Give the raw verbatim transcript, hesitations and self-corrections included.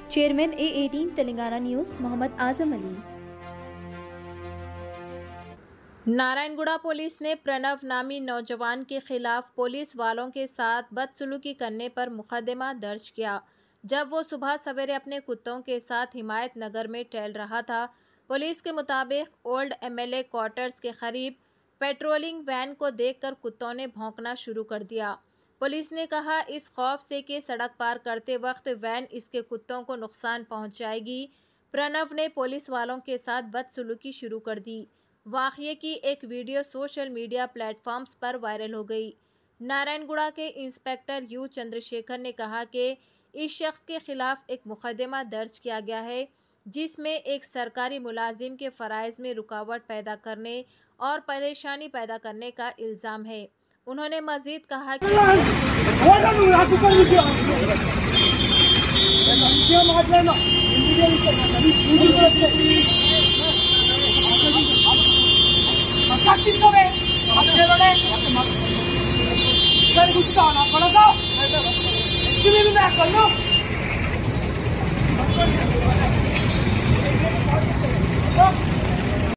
Chairman A eighteen Telangana news Mohammad Azam Ali. Narayanguda police ने प्रणव नामी नौजवान के खिलाफ पुलिस वालों के साथ बदसलूकी करने पर मुकदमा दर्ज किया। जब वो सुबह सवेरे अपने कुत्तों के साथ हिमायत नगर में टहल रहा था। पुलिस के मुताबिक ओल्ड एमएलए क्वार्टर्स के करीब पेट्रोलिंग वैन को देखकर कुत्तों ने भौंकना शुरू कर दिया। पुलिस ने कहा, इस खौफ से कि सड़क पार करते वक्त वैन इसके कुत्तों को नुकसान पहुंच जाएगी, प्रणव ने पुलिस वालों के साथ बदसलूकी शुरू कर दी। वाक़ये की एक वीडियो सोशल मीडिया प्लेटफॉर्म्स पर वायरल हो गई। नारायणगुड़ा के इंस्पेक्टर यू चंद्रशेखर ने कहा कि इस शख्स के खिलाफ एक मुकदमा दर्ज किया गया है, जिसमें एक सरकारी मुलाजिम के फ़राइज़ में रुकावट पैदा करने और परेशानी पैदा करने का इल्ज़ाम है। उन्होंने मज़ीद कहा कि सर कुछ